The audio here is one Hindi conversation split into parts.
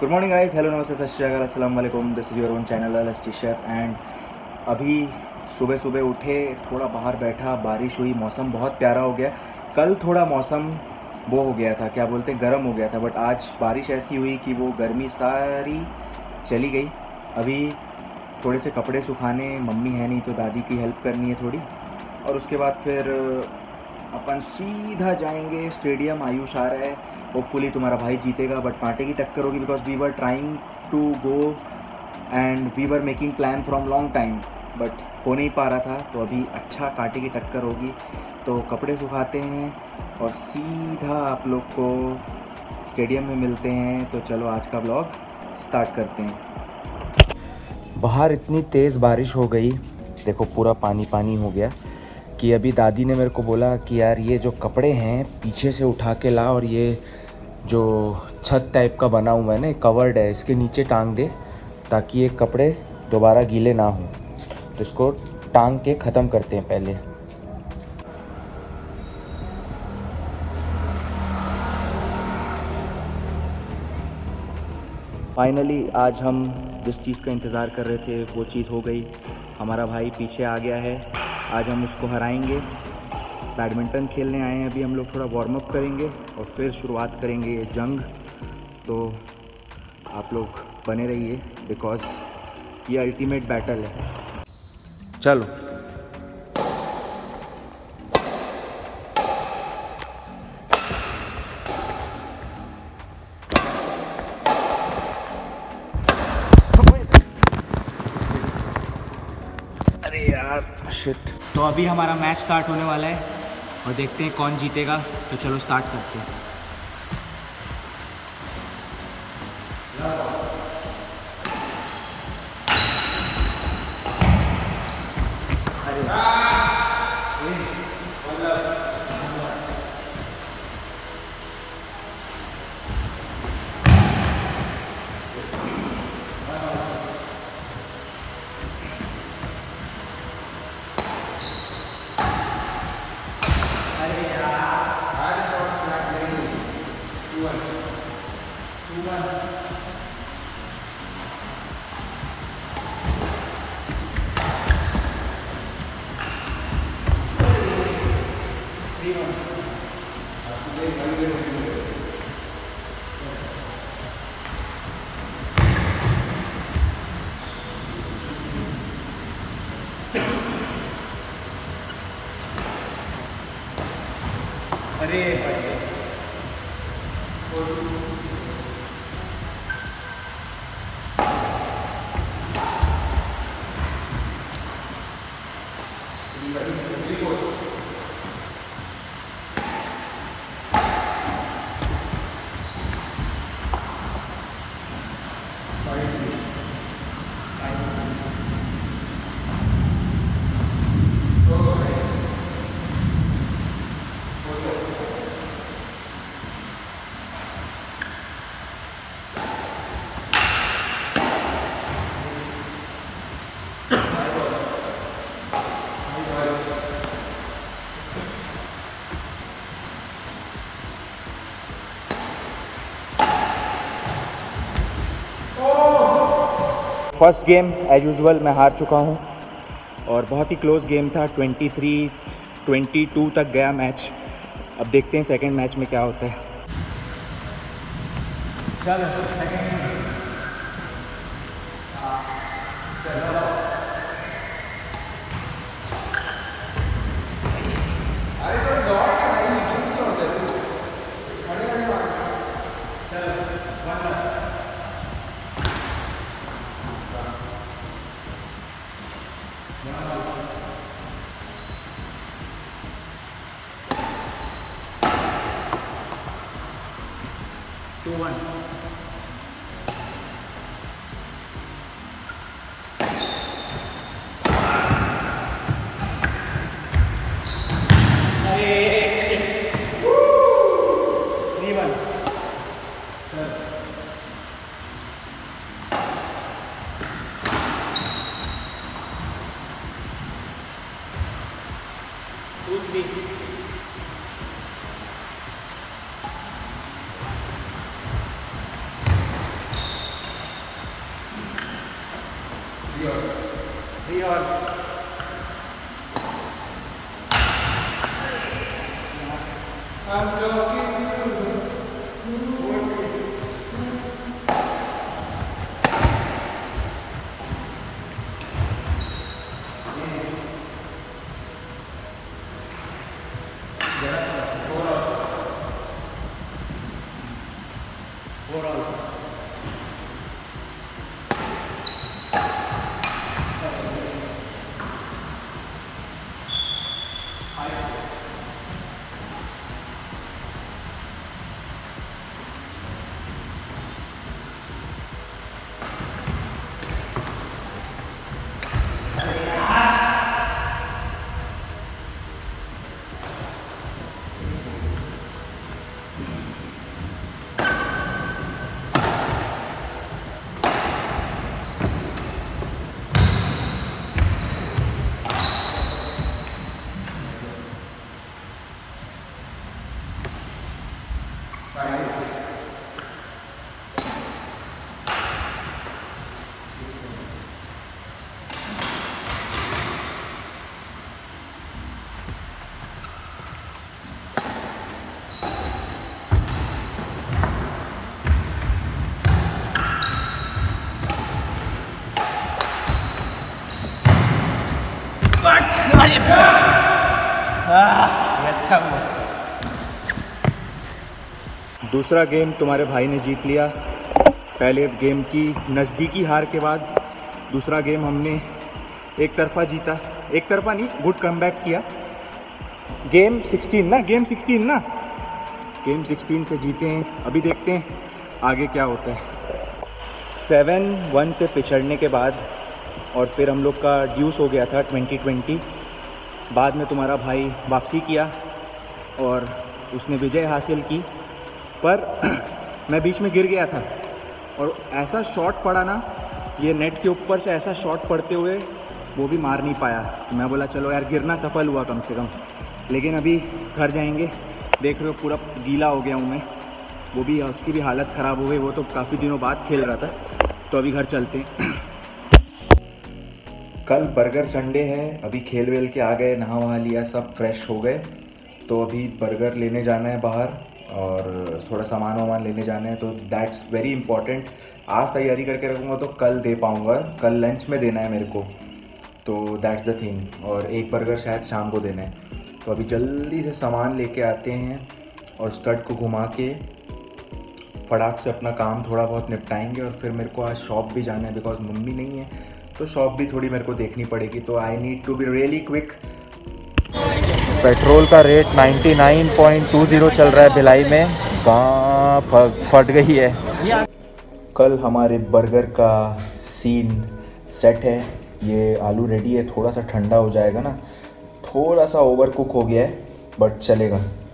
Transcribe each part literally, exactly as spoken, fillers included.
गुड मॉर्निंग गाइस, हेलो नमस्ते, सत श्री अकाल, अस्सलाम वालेकुम। This is your own channel LST chef. And अभी सुबह सुबह उठे, थोड़ा बाहर बैठा, बारिश हुई, मौसम बहुत प्यारा हो गया। कल थोड़ा मौसम वो हो गया था, क्या बोलते हैं, गर्म हो गया था, बट आज बारिश ऐसी हुई कि वो गर्मी सारी चली गई। अभी थोड़े से कपड़े सुखाने, मम्मी है नहीं तो दादी की हेल्प करनी है थोड़ी, और उसके बाद फिर अपन सीधा जाएंगे स्टेडियम। आयुष आ रहा है, होपफुली तुम्हारा भाई जीतेगा, बट कांटे की टक्कर होगी, because we were trying to go and we were making plan from long time, but हो नहीं पा रहा था। तो अभी अच्छा कांटे की टक्कर होगी। तो कपड़े सुखाते हैं और सीधा आप लोग को स्टेडियम में मिलते हैं। तो चलो आज का ब्लॉग स्टार्ट करते हैं। बाहर इतनी तेज़ बारिश हो गई, देखो पूरा पानी पानी हो गया, कि अभी दादी ने मेरे को बोला कि यार ये जो कपड़े हैं पीछे से उठा के ला, और ये जो छत टाइप का बना हुआ है ना, कवर्ड है, इसके नीचे टांग दे ताकि ये कपड़े दोबारा गीले ना हों। तो इसको टांग के ख़त्म करते हैं पहले। फाइनली आज हम जिस चीज़ का इंतज़ार कर रहे थे वो चीज़ हो गई। हमारा भाई पीछे आ गया है, आज हम उसको हराएंगे। बैडमिंटन खेलने आए हैं, अभी हम लोग थोड़ा वार्म अप करेंगे और फिर शुरुआत करेंगे ये जंग। तो आप लोग बने रहिए, बिकॉज ये अल्टीमेट बैटल है। चलो अरे यार शिट। तो अभी हमारा मैच स्टार्ट होने वाला है और देखते हैं कौन जीतेगा। तो चलो स्टार्ट करते हैं। अरे फर्स्ट गेम एज यूजुअल मैं हार चुका हूँ और बहुत ही क्लोज गेम था। तेईस बाईस तक गया मैच। अब देखते हैं सेकंड मैच में क्या होता है। चलो टू वन। अच्छा हुआ। दूसरा गेम तुम्हारे भाई ने जीत लिया। पहले गेम की नज़दीकी हार के बाद दूसरा गेम हमने एक तरफा जीता। एक तरफा नहीं, गुड कमबैक किया। गेम सिक्सटीन ना गेम सिक्सटीन ना गेम सिक्सटीन से जीते हैं। अभी देखते हैं आगे क्या होता है। सेवन वन से पिछड़ने के बाद और फिर हम लोग का ड्यूस हो गया था ट्वेंटी ट्वेंटी। बाद में तुम्हारा भाई वापसी किया और उसने विजय हासिल की, पर मैं बीच में गिर गया था और ऐसा शॉट पड़ा ना, ये नेट के ऊपर से ऐसा शॉट पड़ते हुए वो भी मार नहीं पाया। तो मैं बोला चलो यार, गिरना सफल हुआ कम से कम। लेकिन अभी घर जाएंगे, देख रहे हो पूरा गीला हो गया हूँ मैं। वो भी, उसकी भी हालत ख़राब हो गई। वो तो काफ़ी दिनों बाद खेल रहा था। तो अभी घर चलते हैं। कल बर्गर संडे है। अभी खेल वेल के आ गए, नहा वहा लिया, सब फ्रेश हो गए। तो अभी बर्गर लेने जाना है बाहर और थोड़ा सामान वामान लेने जाना है। तो दैट्स वेरी इंपॉर्टेंट। आज तैयारी करके रखूँगा तो कल दे पाऊँगा। कल लंच में देना है मेरे को, तो दैट्स द थिंग। और एक बर्गर शायद शाम को देना है। तो अभी जल्दी से सामान लेके आते हैं और स्टड को घुमा के फटाक से अपना काम थोड़ा बहुत निपटाएंगे। और फिर मेरे को आज शॉप भी जाना है, बिकॉज मम्मी नहीं है तो शॉप भी थोड़ी मेरे को देखनी पड़ेगी। तो I need to be really quick. Petrol का रेट निन्यानवे पॉइंट दो शून्य चल रहा है भिलाई में। कहाँ फट गई है। कल हमारे बर्गर का सीन सेट है। ये आलू रेडी है, थोड़ा सा ठंडा हो जाएगा ना, थोड़ा सा ओवर कुक हो गया है बट चलेगा।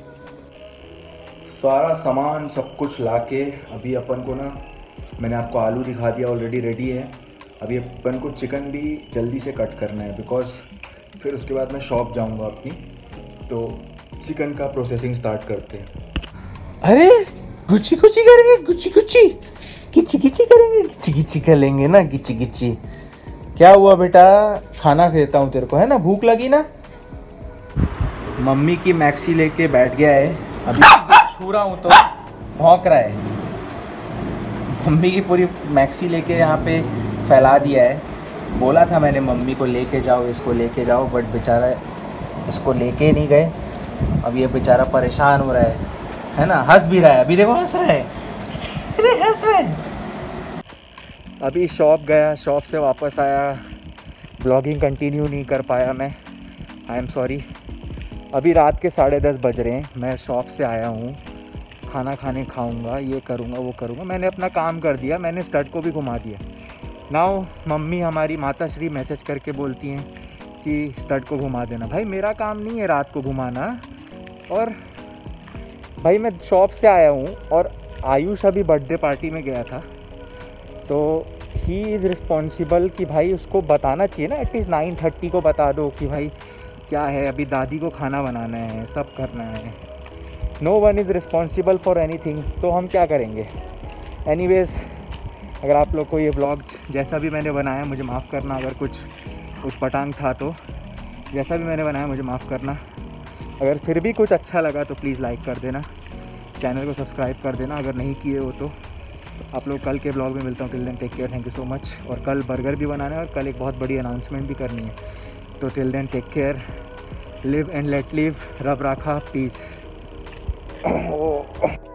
सारा सामान सब कुछ लाके अभी अपन को ना, मैंने आपको आलू दिखा दिया, ऑलरेडी रेडी है। अभी अपन को चिकन भी जल्दी से कट करना है, बिकॉज फिर उसके बाद मैं शॉप जाऊंगा अपनी। तो चिकन का प्रोसेसिंग स्टार्ट करते हैं। अरे गुच्ची गुच्ची करेंगे, गुच्ची गुच्ची किची किची करेंगे, किची किची करेंगे ना, किची किची। क्या हुआ बेटा, खाना देता हूँ तेरे को, है ना, भूख लगी ना। मम्मी की मैक्सी लेके बैठ गया है। अभी छू रहा हूँ तो भौंक रहा है। मम्मी की पूरी मैक्सी लेके यहाँ पे फैला दिया है। बोला था मैंने मम्मी को लेके जाओ, इसको लेके जाओ, बट बेचारा इसको लेके नहीं गए। अब ये बेचारा परेशान हो रहा है है ना। हंस भी रहा है, अभी देखो हंस रहा है, अरे हंस रहा है। अभी शॉप गया, शॉप से वापस आया, ब्लॉगिंग कंटिन्यू नहीं कर पाया मैं, आई एम सॉरी। अभी रात के साढ़े दस बज रहे हैं, मैं शॉप से आया हूँ, खाना खाने खाऊंगा, ये करूँगा वो करूँगा। मैंने अपना काम कर दिया, मैंने स्टड को भी घुमा दिया। नाउ मम्मी हमारी माता श्री मैसेज करके बोलती हैं कि स्टड को घुमा देना। भाई मेरा काम नहीं है रात को घुमाना। और भाई मैं शॉप से आया हूँ और आयुष अभी बर्थडे पार्टी में गया था, तो ही इज़ रिस्पॉन्सिबल कि भाई उसको बताना चाहिए ना, एटलीस्ट नाइन थर्टी को बता दो कि भाई क्या है, अभी दादी को खाना बनाना है, सब करना है। No one is responsible for anything. तो हम क्या करेंगे। एनीवेज़, अगर आप लोग को ये ब्लॉग जैसा भी मैंने बनाया मुझे माफ़ करना, अगर कुछ उस पटांग था तो, जैसा भी मैंने बनाया मुझे माफ़ करना। अगर फिर भी कुछ अच्छा लगा तो प्लीज़ लाइक कर देना, चैनल को सब्सक्राइब कर देना अगर नहीं किए हो तो। आप लोग कल के ब्लॉग में मिलता हूँ। Till then take care, thank you so much. और कल बर्गर भी बनाना है और कल एक बहुत बड़ी अनाउंसमेंट भी करनी है। तो till then take care, live and let live, रब राखा, पीस।